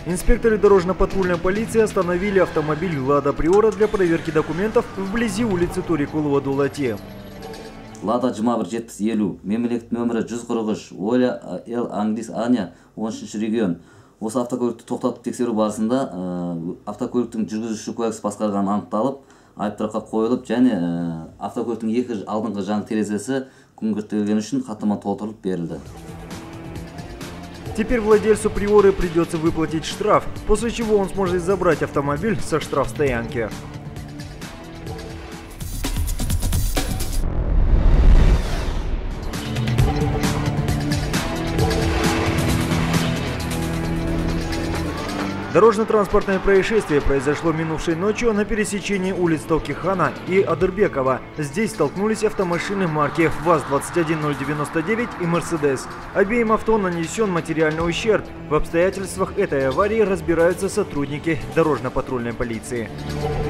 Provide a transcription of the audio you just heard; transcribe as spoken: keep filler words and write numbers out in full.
Инспекторы дорожно-патрульной полиции остановили автомобиль «Лада Приора» для проверки документов вблизи улицы Турикулова Дулати. Лада жиырма бир жети жүз элүү, мемлекет нөмірі жүз кырк үч, Оля Эл Ангрис Аня, он үшінші регион. Осы автокөлікті тоқтатып тексеру барысында автокөліктің жүргізуші куәлігісі басқарғаны анықталып, айыптұраққа қойылып, және автокөліктің екі алдыңғы жан терезесі күңгіртілген үшін хаттама толтырылып берілді. Теперь владельцу Приоры придется выплатить штраф, после чего он сможет забрать автомобиль со штрафстоянки. Дорожно-транспортное происшествие произошло минувшей ночью на пересечении улиц Толкихана и Адырбекова. Здесь столкнулись автомашины марки ВАЗ двадцать один ноль девяносто девять и Мерседес. Обеим авто нанесен материальный ущерб. В обстоятельствах этой аварии разбираются сотрудники дорожно-патрульной полиции.